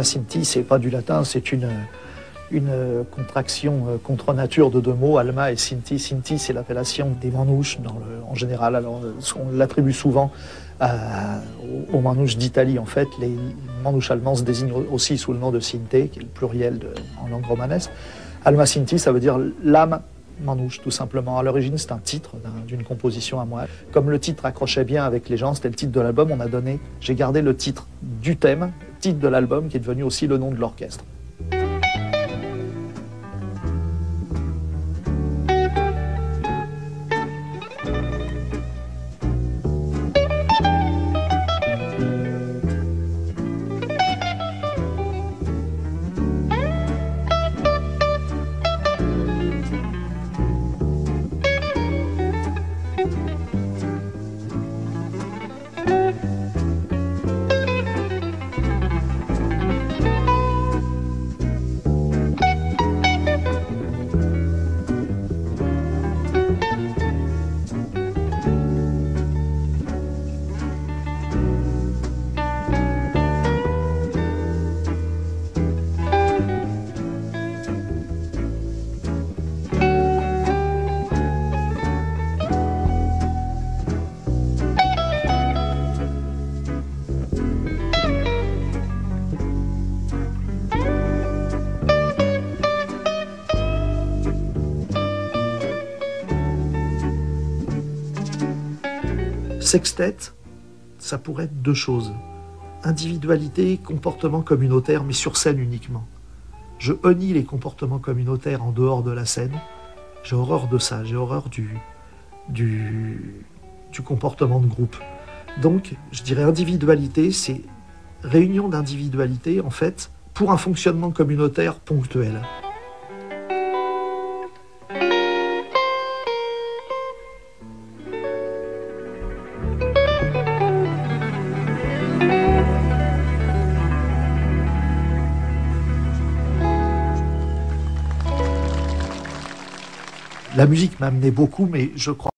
Sinti, c'est pas du latin, c'est une contraction contre nature de deux mots, Alma et Sinti. Sinti, c'est l'appellation des manouches en général. Alors, on l'attribue souvent aux manouches d'Italie. En fait, les manouches allemands se désignent aussi sous le nom de Sinte, qui est le pluriel en langue romanesque. Alma Sinti, ça veut dire l'âme manouche, tout simplement. À l'origine, c'est un titre d'une composition à moi. Comme le titre accrochait bien avec les gens, c'était le titre de l'album, j'ai gardé le titre du thème, titre de l'album, qui est devenu aussi le nom de l'orchestre. Sextet, ça pourrait être deux choses. Individualité, comportement communautaire, mais sur scène uniquement. Je honnie les comportements communautaires en dehors de la scène. J'ai horreur de ça, j'ai horreur du comportement de groupe. Donc, je dirais individualité, c'est réunion d'individualité, en fait, pour un fonctionnement communautaire ponctuel. La musique m'a amené beaucoup, mais je crois